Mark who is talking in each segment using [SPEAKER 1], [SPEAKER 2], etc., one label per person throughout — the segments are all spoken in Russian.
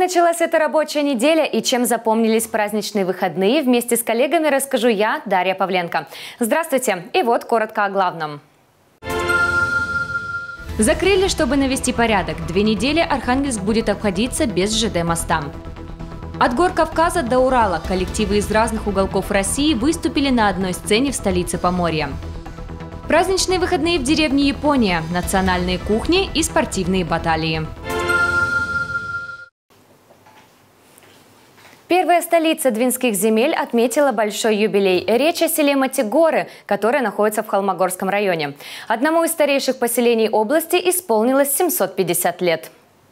[SPEAKER 1] началась эта рабочая неделя и чем запомнились праздничные выходные, вместе с коллегами расскажу я, Дарья Павленко. Здравствуйте! И вот коротко о главном. Закрыли, чтобы навести порядок. 2 недели Архангельск будет обходиться без ЖД-моста. От гор Кавказа до Урала коллективы из разных уголков России выступили на одной сцене в столице Поморья. Праздничные выходные в деревне Япония, национальные кухни и спортивные баталии. Первая столица Двинских земель отметила большой юбилей. Речь о селе Матигоры, которое находится в Холмогорском районе. Одному из старейших поселений области исполнилось 750 лет.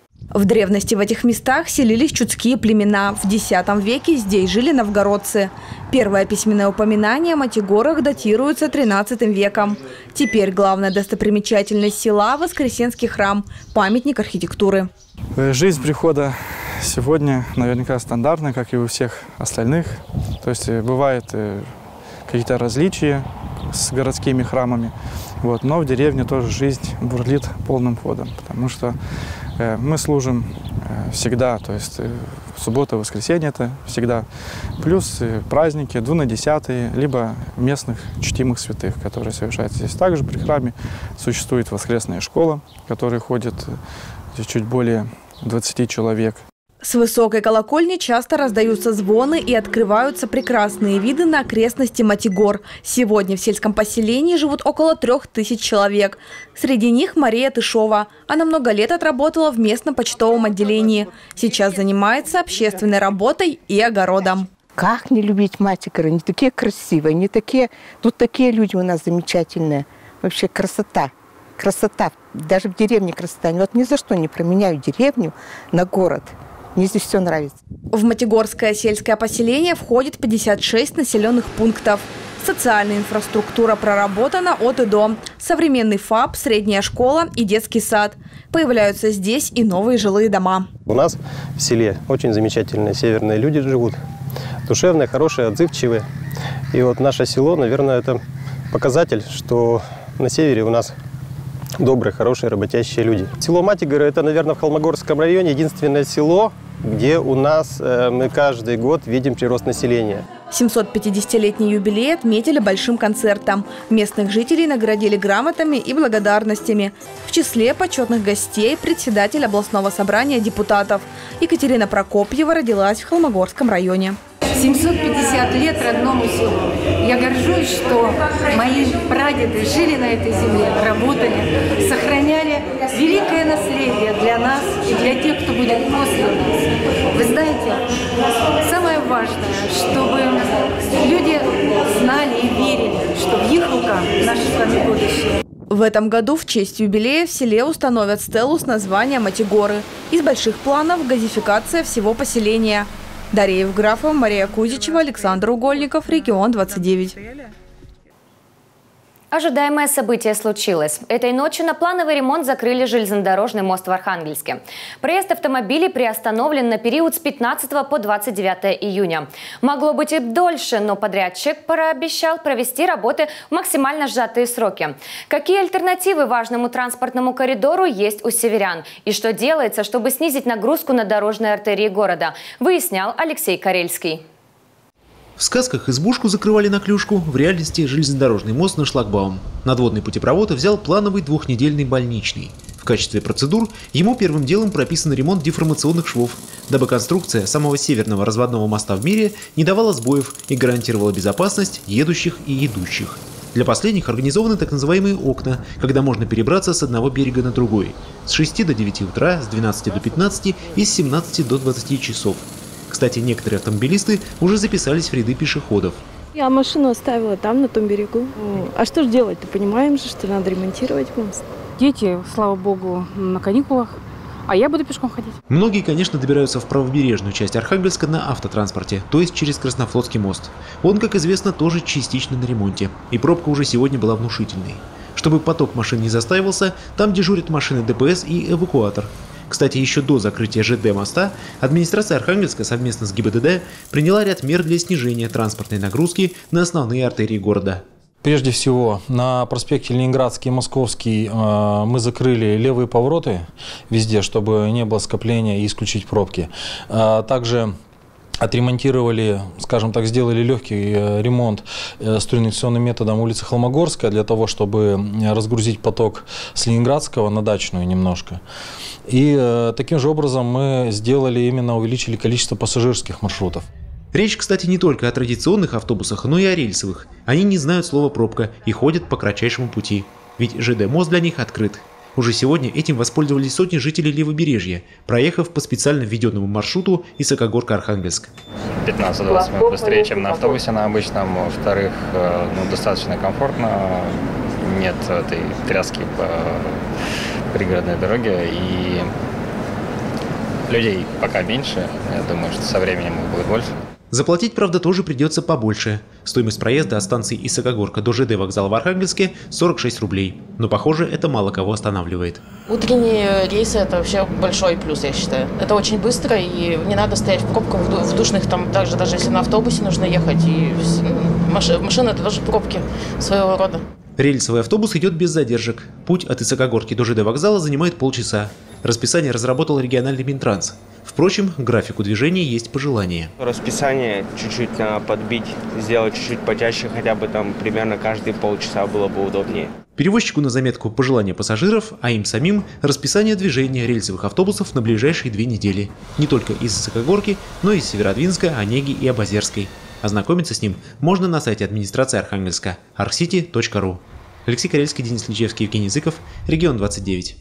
[SPEAKER 2] В древности в этих местах селились чудские племена. В X веке здесь жили новгородцы. Первое письменное упоминание о Матигорах датируется XIII веком. Теперь главная достопримечательность села – Воскресенский храм, памятник архитектуры.
[SPEAKER 3] Жизнь прихода сегодня наверняка стандартная, как и у всех остальных. То есть бывают какие-то различия с городскими храмами. Но в деревне тоже жизнь бурлит полным ходом, потому что мы служим всегда, то есть суббота, воскресенье это всегда, плюс праздники, двунадесятые, либо местных чтимых святых, которые совершаются здесь. Также при храме существует воскресная школа, в которой ходит чуть более 20 человек.
[SPEAKER 2] С высокой колокольни часто раздаются звоны и открываются прекрасные виды на окрестности Матигор. Сегодня в сельском поселении живут около 3000 человек. Среди них Мария Тышова. Она много лет отработала в местном почтовом отделении. Сейчас занимается общественной работой и огородом.
[SPEAKER 4] Как не любить Матигоры? Они такие красивые, не такие... Тут такие люди у нас замечательные. Вообще красота. Красота. Даже в деревне красота. Вот ни за что не променяю деревню на город. Мне здесь все нравится.
[SPEAKER 2] В Матигорское сельское поселение входит 56 населенных пунктов. Социальная инфраструктура проработана от и до. Современный ФАП, средняя школа и детский сад. Появляются здесь и новые жилые дома.
[SPEAKER 5] У нас в селе очень замечательные северные люди живут. Душевные, хорошие, отзывчивые. И вот наше село, наверное, это показатель, что на севере у нас добрые, хорошие, работящие люди. Село Матигоры – это, наверное, в Холмогорском районе единственное село, где у нас мы каждый год видим прирост населения.
[SPEAKER 2] 750-летний юбилей отметили большим концертом. Местных жителей наградили грамотами и благодарностями. В числе почетных гостей председатель областного собрания депутатов. Екатерина Прокопьева родилась в Холмогорском районе.
[SPEAKER 6] 750 лет родному селу. Я горжусь, что мои прадеды жили на этой земле, работали, сохраняли великое наследие для нас и для тех, кто будет после нас. Вы знаете, самое важное, чтобы люди знали и верили, что в их руках наше с вами будущее.
[SPEAKER 2] В этом году в честь юбилея в селе установят стелу с названием Матигоры. Из больших планов – газификация всего поселения. Дарья Евграфова, Мария Кузичева, Александр Угольников, Регион 29.
[SPEAKER 1] Ожидаемое событие случилось. Этой ночью на плановый ремонт закрыли железнодорожный мост в Архангельске. Проезд автомобилей приостановлен на период с 15 по 29 июня. Могло быть и дольше, но подрядчик пообещал провести работы в максимально сжатые сроки. Какие альтернативы важному транспортному коридору есть у северян? И что делается, чтобы снизить нагрузку на дорожные артерии города, выяснял Алексей Карельский.
[SPEAKER 7] В сказках избушку закрывали на клюшку, в реальности железнодорожный мост на шлагбаум. Надводный путепровод взял плановый 2-недельный больничный. В качестве процедур ему первым делом прописан ремонт деформационных швов, дабы конструкция самого северного разводного моста в мире не давала сбоев и гарантировала безопасность едущих и идущих. Для последних организованы так называемые окна, когда можно перебраться с одного берега на другой. С 6 до 9 утра, с 12 до 15 и с 17 до 20 часов. Кстати, некоторые автомобилисты уже записались в ряды пешеходов.
[SPEAKER 8] Я машину оставила там, на том берегу. А что же делать-то? Понимаем же, что надо ремонтировать мост.
[SPEAKER 9] Дети, слава богу, на каникулах, а я буду пешком ходить.
[SPEAKER 7] Многие, конечно, добираются в правобережную часть Архангельска на автотранспорте, то есть через Краснофлотский мост. Он, как известно, тоже частично на ремонте. И пробка уже сегодня была внушительной. Чтобы поток машин не застаивался, там дежурят машины ДПС и эвакуатор. Кстати, еще до закрытия ЖД моста администрация Архангельска совместно с ГИБДД приняла ряд мер для снижения транспортной нагрузки на основные артерии города.
[SPEAKER 10] Прежде всего, на проспекте Ленинградский и Московский мы закрыли левые повороты везде, чтобы не было скопления и исключить пробки. Также отремонтировали, скажем так, сделали легкий ремонт струйнационным методом улицы Холмогорская для того, чтобы разгрузить поток с Ленинградского на Дачную немножко. И таким же образом мы увеличили количество пассажирских маршрутов.
[SPEAKER 7] Речь, кстати, не только о традиционных автобусах, но и о рельсовых. Они не знают слова «пробка» и ходят по кратчайшему пути. Ведь ЖД-мост для них открыт. Уже сегодня этим воспользовались сотни жителей Левобережья, проехав по специально введенному маршруту Исакогорка-Архангельск.
[SPEAKER 11] 15-20 минут быстрее, чем на автобусе на обычном. Во-вторых, достаточно комфортно. Нет этой тряски по пригородной дороге. И людей пока меньше. Я думаю, что со временем их будет больше.
[SPEAKER 7] Заплатить, правда, тоже придется побольше. Стоимость проезда от станции Исакогорка до ЖД вокзала в Архангельске – 46 рублей. Но, похоже, это мало кого останавливает.
[SPEAKER 12] Утренние рейсы – это вообще большой плюс, я считаю. Это очень быстро, и не надо стоять в пробках, в душных, там, даже если на автобусе нужно ехать. И машина – это тоже пробки своего рода.
[SPEAKER 7] Рельсовый автобус идет без задержек. Путь от Исакогорки до ЖД вокзала занимает полчаса. Расписание разработал региональный Минтранс. Впрочем, к графику движения есть пожелания.
[SPEAKER 13] Расписание чуть-чуть надо подбить, сделать чуть-чуть почаще, хотя бы там примерно каждые полчаса было бы удобнее.
[SPEAKER 7] Перевозчику на заметку пожелания пассажиров, а им самим расписание движения рельсовых автобусов на ближайшие 2 недели. Не только из Исакогорки, но и из Северодвинска, Онеги и Обозерской. Ознакомиться с ним можно на сайте администрации Архангельска arcity.ru. Алексей Карельский, Денис Личевский, Евгений Языков, Регион 29.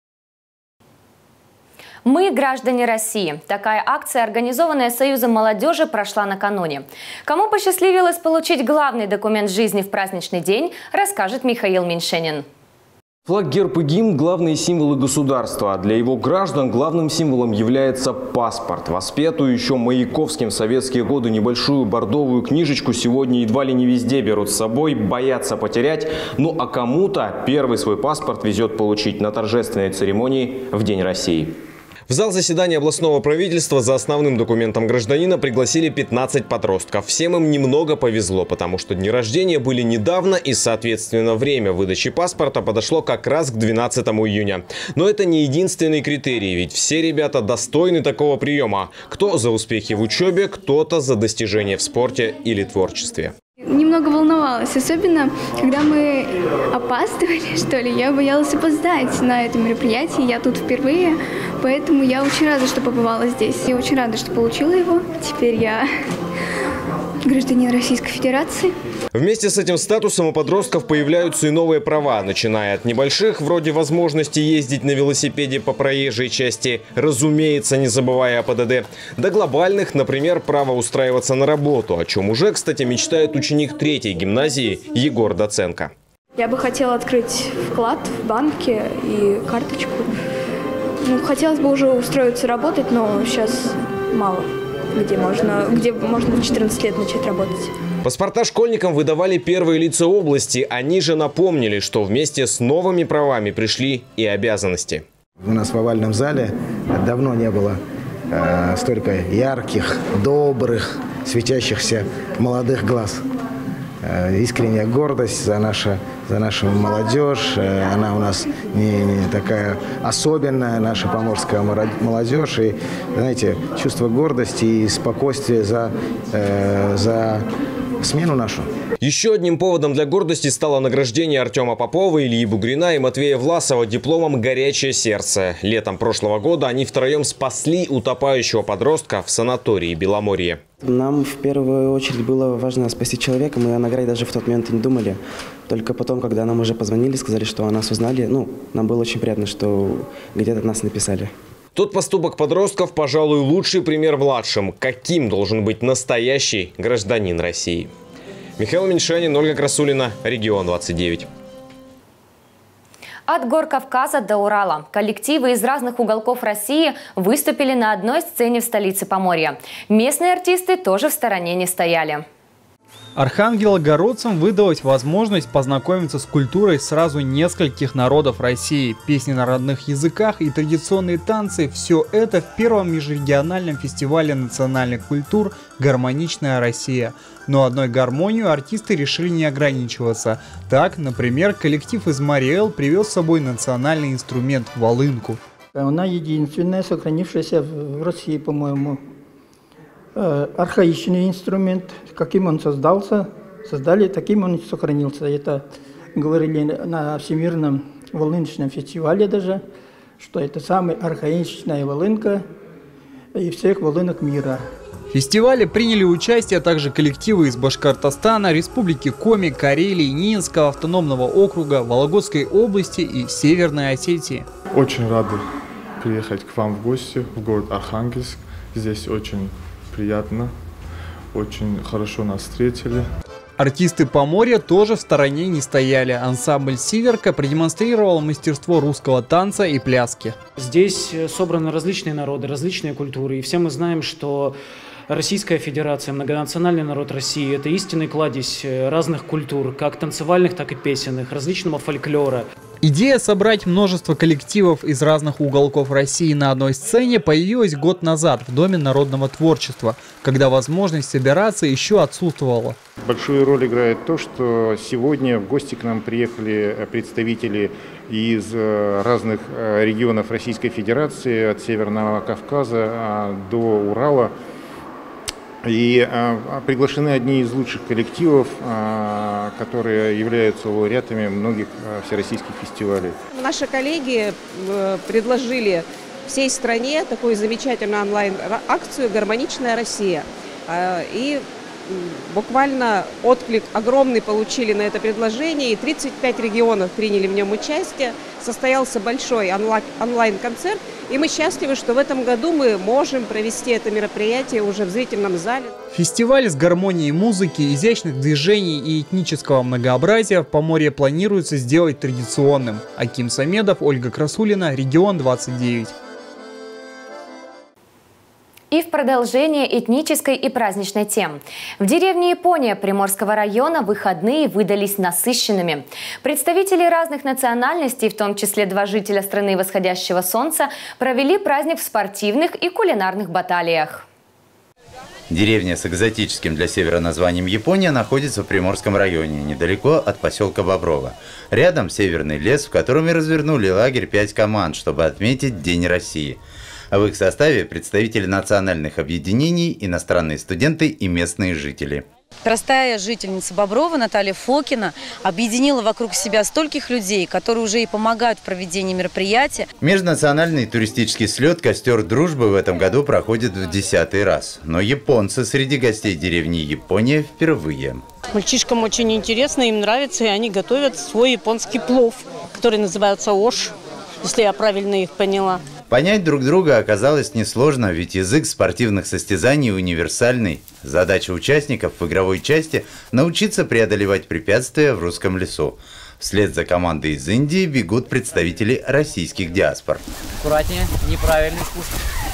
[SPEAKER 1] Мы граждане России. Такая акция, организованная Союзом молодежи, прошла накануне. Кому посчастливилось получить главный документ жизни в праздничный день, расскажет Михаил Меньшенин.
[SPEAKER 14] Флаг, герб и гимн – главные символы государства. Для его граждан главным символом является паспорт. Воспетую еще Маяковским в советские годы небольшую бордовую книжечку сегодня едва ли не везде берут с собой, боятся потерять. Ну а кому-то первый свой паспорт везет получить на торжественной церемонии в День России. В зал заседания областного правительства за основным документом гражданина пригласили 15 подростков. Всем им немного повезло, потому что дни рождения были недавно и, соответственно, время выдачи паспорта подошло как раз к 12 июня. Но это не единственный критерий, ведь все ребята достойны такого приема. Кто за успехи в учебе, кто-то за достижения в спорте или творчестве.
[SPEAKER 15] Немного волновалась, особенно когда мы опаздывали, что ли. Я боялась опоздать на это мероприятие, я тут впервые, поэтому я очень рада, что побывала здесь. Я очень рада, что получила его. Теперь я гражданин Российской Федерации.
[SPEAKER 14] Вместе с этим статусом у подростков появляются и новые права, начиная от небольших, вроде возможности ездить на велосипеде по проезжей части, разумеется, не забывая о ПДД, до глобальных, например, право устраиваться на работу, о чем уже, кстати, мечтает ученик 3-й гимназии Егор Доценко.
[SPEAKER 15] Я бы хотела открыть вклад в банке и карточку. Хотелось бы уже устроиться работать, но сейчас мало. Где можно в 14 лет начать работать.
[SPEAKER 14] Паспорта школьникам выдавали первые лица области. Они же напомнили, что вместе с новыми правами пришли и обязанности.
[SPEAKER 16] У нас в овальном зале давно не было столько ярких, добрых, светящихся молодых глаз. Искренняя гордость за нашу молодежь. Она у нас не такая особенная, наша поморская молодежь. И, знаете, чувство гордости и спокойствия за смену нашу.
[SPEAKER 14] Еще одним поводом для гордости стало награждение Артема Попова, Ильи Бугрина и Матвея Власова дипломом «Горячее сердце». Летом прошлого года они втроем спасли утопающего подростка в санатории Беломорье.
[SPEAKER 17] Нам в первую очередь было важно спасти человека. Мы о награде даже в тот момент не думали. Только потом, когда нам уже позвонили, сказали, что о нас узнали, нам было очень приятно, что где-то нас написали.
[SPEAKER 14] Тот поступок подростков, пожалуй, лучший пример младшим, каким должен быть настоящий гражданин России. Михаил Меньшенин, Ольга Красулина, Регион 29.
[SPEAKER 1] От гор Кавказа до Урала коллективы из разных уголков России выступили на одной сцене в столице Поморья. Местные артисты тоже в стороне не стояли.
[SPEAKER 18] Архангелогородцам выдалась возможность познакомиться с культурой сразу нескольких народов России. Песни на родных языках и традиционные танцы – все это в первом межрегиональном фестивале национальных культур «Гармоничная Россия». Но одной гармонию артисты решили не ограничиваться. Так, например, коллектив из Мариэл привез с собой национальный инструмент – волынку.
[SPEAKER 19] Она единственная, сохранившаяся в России, по-моему, архаичный инструмент. Каким он создали, таким он и сохранился. Это говорили на Всемирном волыночном фестивале даже, что это самая архаичная волынка из всех волынок мира.
[SPEAKER 18] В фестивале приняли участие также коллективы из Башкортостана, Республики Коми, Карелии, Нинского автономного округа, Вологодской области и Северной Осетии.
[SPEAKER 20] Очень рады приехать к вам в гости в город Архангельск. Здесь очень приятно, очень хорошо нас встретили.
[SPEAKER 18] Артисты Поморья тоже в стороне не стояли. Ансамбль «Сиверка» продемонстрировал мастерство русского танца и пляски.
[SPEAKER 21] Здесь собраны различные народы, различные культуры. И все мы знаем, что Российская Федерация, многонациональный народ России – это истинный кладезь разных культур, как танцевальных, так и песенных, различного фольклора.
[SPEAKER 18] Идея собрать множество коллективов из разных уголков России на одной сцене появилась год назад в Доме народного творчества, когда возможность собираться еще отсутствовала.
[SPEAKER 22] Большую роль играет то, что сегодня в гости к нам приехали представители из разных регионов Российской Федерации, от Северного Кавказа до Урала. И приглашены одни из лучших коллективов, которые являются лауреатами многих всероссийских фестивалей.
[SPEAKER 23] Наши коллеги предложили всей стране такую замечательную онлайн-акцию «Гармоничная Россия». И буквально отклик огромный получили на это предложение, и 35 регионов приняли в нем участие. Состоялся большой онлайн-концерт, и мы счастливы, что в этом году мы можем провести это мероприятие уже в зрительном зале.
[SPEAKER 18] Фестиваль с гармонией музыки, изящных движений и этнического многообразия в Поморье планируется сделать традиционным. Аким Самедов, Ольга Красулина, Регион 29.
[SPEAKER 1] И в продолжение этнической и праздничной тем. В деревне Япония Приморского района выходные выдались насыщенными. Представители разных национальностей, в том числе 2 жителя страны восходящего солнца, провели праздник в спортивных и кулинарных баталиях.
[SPEAKER 24] Деревня с экзотическим для севера названием Япония находится в Приморском районе, недалеко от поселка Боброво. Рядом северный лес, в котором и развернули лагерь 5 команд, чтобы отметить День России. А в их составе представители национальных объединений, иностранные студенты и местные жители.
[SPEAKER 25] Простая жительница Боброва Наталья Фокина объединила вокруг себя стольких людей, которые уже и помогают в проведении мероприятия.
[SPEAKER 24] Межнациональный туристический слет «Костер дружбы» в этом году проходит в 10-й раз. Но японцы среди гостей деревни Япония впервые.
[SPEAKER 26] Мальчишкам очень интересно, им нравится, и они готовят свой японский плов, который называется ош, если я правильно их поняла.
[SPEAKER 24] Понять друг друга оказалось несложно, ведь язык спортивных состязаний универсальный. Задача участников в игровой части – научиться преодолевать препятствия в русском лесу. Вслед за командой из Индии бегут представители российских диаспор.
[SPEAKER 27] Аккуратнее, неправильный спуск.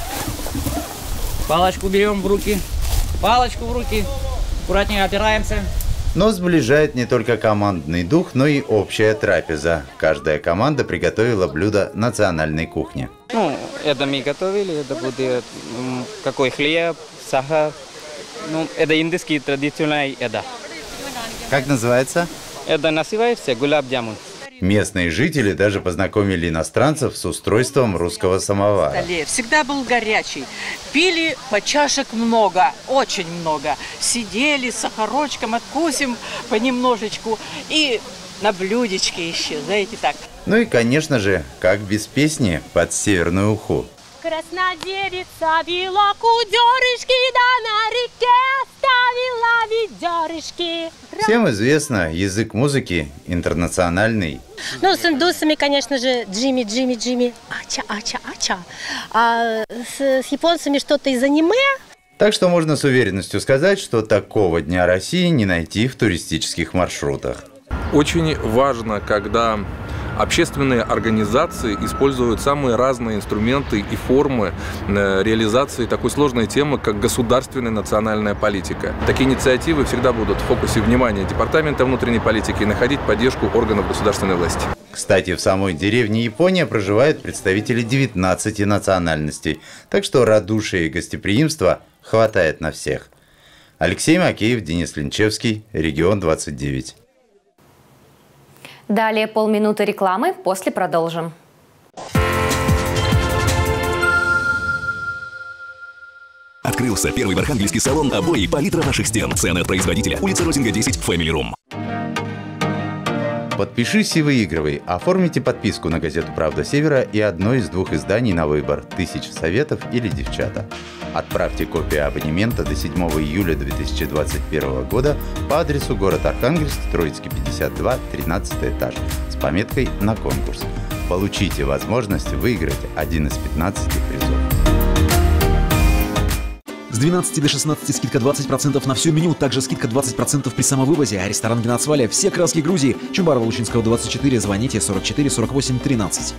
[SPEAKER 27] Палочку берем в руки, палочку в руки, аккуратнее опираемся.
[SPEAKER 24] Но сближает не только командный дух, но и общая трапеза. Каждая команда приготовила блюдо национальной кухни.
[SPEAKER 27] Ну, это мы готовили, это будет какой хлеб, сахар. Ну, это индийский традиционная еда.
[SPEAKER 24] Как называется?
[SPEAKER 27] Это называется гулаб-джамун.
[SPEAKER 24] Местные жители даже познакомили иностранцев с устройством русского самовара.
[SPEAKER 28] Всегда был горячий. Пили по чашек много, очень много. Сидели с сахарочком, откусим понемножечку. И на блюдечке еще, знаете, так.
[SPEAKER 24] Ну и, конечно же, как без песни под северную уху.
[SPEAKER 29] Краснодевица вела кудерышки, да на реке ставила ведерышки.
[SPEAKER 24] Всем известно, язык музыки интернациональный.
[SPEAKER 29] Ну, с индусами, конечно же, Джимми, ача, ача, ача. А с японцами что-то из аниме.
[SPEAKER 24] Так что можно с уверенностью сказать, что такого Дня России не найти в туристических маршрутах.
[SPEAKER 30] Очень важно, когда
[SPEAKER 2] общественные организации используют самые разные инструменты и формы реализации такой сложной темы, как государственная национальная политика. Такие инициативы всегда будут в фокусе внимания Департамента внутренней политики и находить поддержку органов государственной власти.
[SPEAKER 24] Кстати, в самой деревне Япония проживают представители 19 национальностей, так что радушия и гостеприимства хватает на всех. Алексей Макеев, Денис Линчевский, Регион 29.
[SPEAKER 1] Далее полминуты рекламы, после продолжим.
[SPEAKER 3] Открылся первый в Архангельске салон обои палитра ваших стен. Цены от производителя. Улица Розинга, 10, Family Room.
[SPEAKER 24] Подпишись и выигрывай. Оформите подписку на газету «Правда Севера» и одно из двух изданий на выбор «1000 советов» или «Девчата». Отправьте копию абонемента до 7 июля 2021 года по адресу город Архангельск, Троицкий, 52, 13 этаж, с пометкой «На конкурс». Получите возможность выиграть один из 15 призов.
[SPEAKER 3] С 12 до 16 скидка 20% на все меню, также скидка 20% при самовывозе. Ресторан Генацваля, все краски Грузии. Чубарова Лучинского, 24, звоните 44 48 13.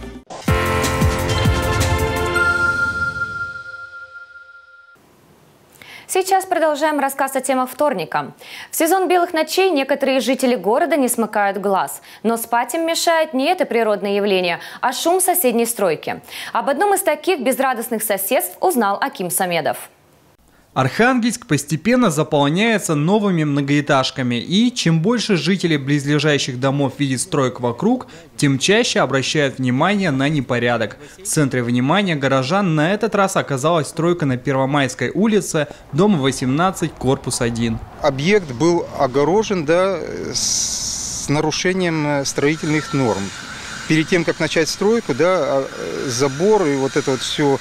[SPEAKER 1] Сейчас продолжаем рассказ о темах вторника. В сезон белых ночей некоторые жители города не смыкают глаз. Но спать им мешает не это природное явление, а шум соседней стройки. Об одном из таких безрадостных соседств узнал Аким Самедов.
[SPEAKER 18] Архангельск постепенно заполняется новыми многоэтажками, и чем больше жителей близлежащих домов видят строек вокруг, тем чаще обращают внимание на непорядок. В центре внимания горожан на этот раз оказалась стройка на Первомайской улице, дом 18, корпус 1.
[SPEAKER 4] Объект был огорожен, с нарушением строительных норм. Перед тем, как начать стройку, забор и вот это вот все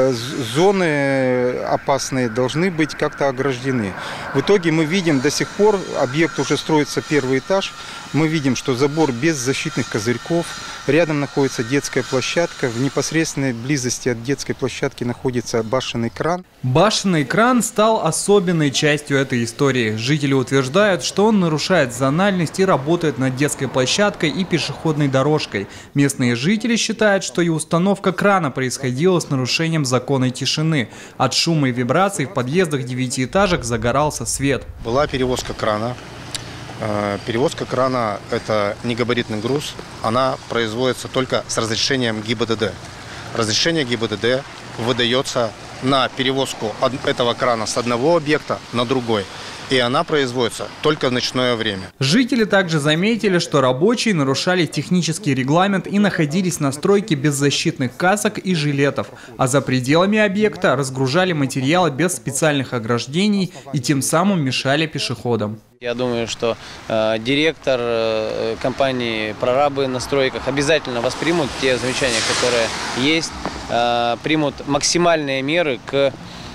[SPEAKER 4] зоны опасные должны быть как-то ограждены. В итоге мы видим до сих пор, объект уже строится первый этаж, мы видим, что забор без защитных козырьков, рядом находится детская площадка, в непосредственной близости от детской площадки находится башенный кран.
[SPEAKER 18] Башенный кран стал особенной частью этой истории. Жители утверждают, что он нарушает зональность и работает над детской площадкой и пешеходной дорожкой. Местные жители считают, что и установка крана происходила с нарушением законной тишины. От шума и вибраций в подъездах 9-этажек загорался свет.
[SPEAKER 4] Была перевозка крана. Перевозка крана – это негабаритный груз. Она производится только с разрешением ГИБДД. Разрешение ГИБДД выдается на перевозку этого крана с одного объекта на другой. И она производится только в ночное время.
[SPEAKER 18] Жители также заметили, что рабочие нарушали технический регламент и находились на стройке без защитных касок и жилетов, а за пределами объекта разгружали материалы без специальных ограждений и тем самым мешали пешеходам.
[SPEAKER 5] Я думаю, что директор компании «Прорабы» на стройках обязательно воспримут те замечания, которые есть, примут максимальные меры к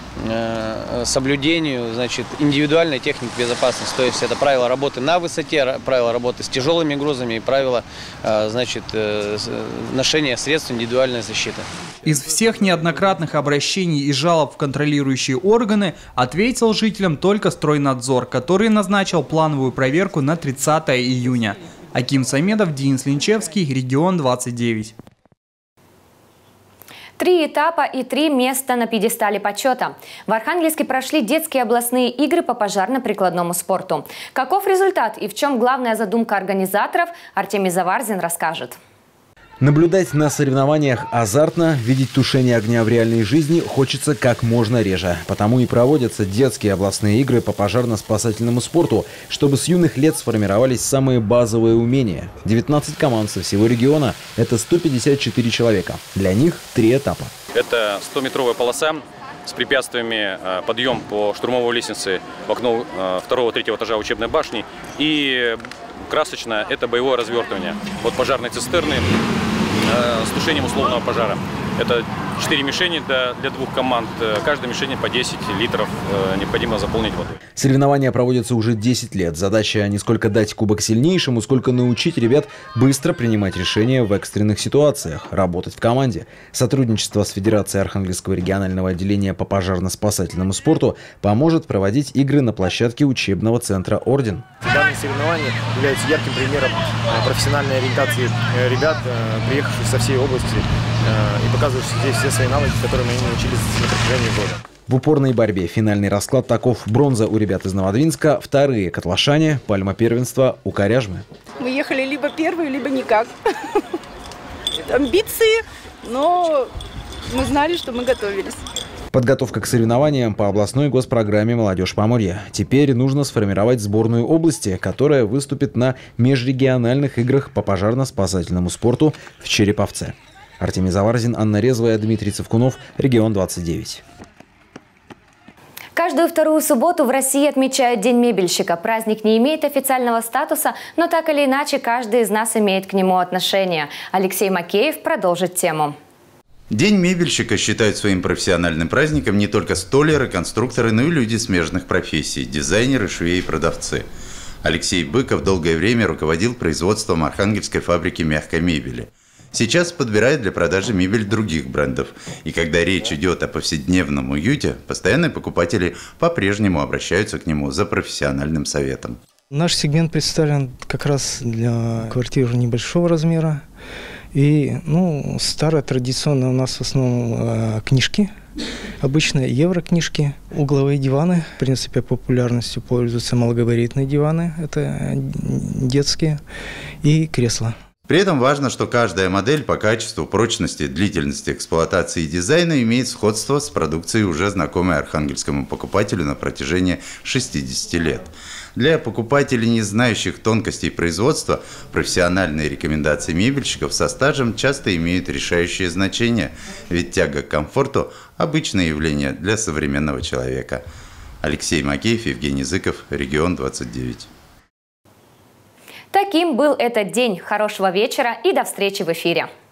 [SPEAKER 5] соблюдению, индивидуальной техники безопасности. То есть это правила работы на высоте, правила работы с тяжелыми грузами и правила, ношения средств индивидуальной защиты.
[SPEAKER 18] Из всех неоднократных обращений и жалоб в контролирующие органы ответил жителям только стройнадзор, который назначил плановую проверку на 30 июня. Аким Самедов, Денис Линчевский, Регион 29.
[SPEAKER 1] 3 этапа и 3 места на пьедестале почета. В Архангельске прошли детские областные игры по пожарно-прикладному спорту. Каков результат и в чем главная задумка организаторов, Артемий Заварзин расскажет.
[SPEAKER 6] Наблюдать на соревнованиях азартно, видеть тушение огня в реальной жизни хочется как можно реже. Потому и проводятся детские областные игры по пожарно-спасательному спорту, чтобы с юных лет сформировались самые базовые умения. 19 команд со всего региона – это 154 человека. Для них 3 этапа.
[SPEAKER 8] Это 100-метровая полоса с препятствиями, подъем по штурмовой лестнице в окно 2-3 этажа учебной башни. И красочно – это боевое развертывание от пожарной цистерны с тушением условного пожара. Это 4 мишени для 2 команд. Каждой мишени по 10 литров необходимо заполнить водой.
[SPEAKER 6] Соревнования проводятся уже 10 лет. Задача не сколько дать кубок сильнейшему, сколько научить ребят быстро принимать решения в экстренных ситуациях, работать в команде. Сотрудничество с Федерацией Архангельского регионального отделения по пожарно-спасательному спорту поможет проводить игры на площадке учебного центра «Орден».
[SPEAKER 7] Данные соревнования являются ярким примером профессиональной ориентации ребят, приехавших со всей области и показывающих здесь все свои навыки, которыми они научились на протяжении года.
[SPEAKER 6] В упорной борьбе финальный расклад таков: бронза у ребят из Новодвинска, вторые котлашане, пальма первенства у Коряжмы.
[SPEAKER 9] Мы ехали либо первые, либо никак. Амбиции, но мы знали, что мы готовились.
[SPEAKER 6] Подготовка к соревнованиям по областной госпрограмме «Молодежь Поморья». Теперь нужно сформировать сборную области, которая выступит на межрегиональных играх по пожарно-спасательному спорту в Череповце. Артемий Заварзин, Анна Резвая, Дмитрий Цевкунов, Регион 29.
[SPEAKER 1] Каждую вторую субботу в России отмечают День мебельщика. Праздник не имеет официального статуса, но так или иначе каждый из нас имеет к нему отношение. Алексей Макеев продолжит тему.
[SPEAKER 24] День мебельщика считают своим профессиональным праздником не только столяры, конструкторы, но и люди смежных профессий – дизайнеры, швеи и продавцы. Алексей Быков долгое время руководил производством архангельской фабрики мягкой мебели. Сейчас подбирает для продажи мебель других брендов. И когда речь идет о повседневном уюте, постоянные покупатели по-прежнему обращаются к нему за профессиональным советом.
[SPEAKER 10] Наш сегмент представлен как раз для квартир небольшого размера. И, старые традиционно у нас в основном книжки, обычные еврокнижки, угловые диваны. В принципе, популярностью пользуются малогабаритные диваны, это детские, и кресла.
[SPEAKER 24] При этом важно, что каждая модель по качеству, прочности, длительности эксплуатации и дизайна имеет сходство с продукцией, уже знакомой архангельскому покупателю на протяжении 60 лет. Для покупателей, не знающих тонкостей производства, профессиональные рекомендации мебельщиков со стажем часто имеют решающее значение, ведь тяга к комфорту – обычное явление для современного человека. Алексей Макеев, Евгений Зыков, Регион 29.
[SPEAKER 1] Таким был этот день. Хорошего вечера и до встречи в эфире.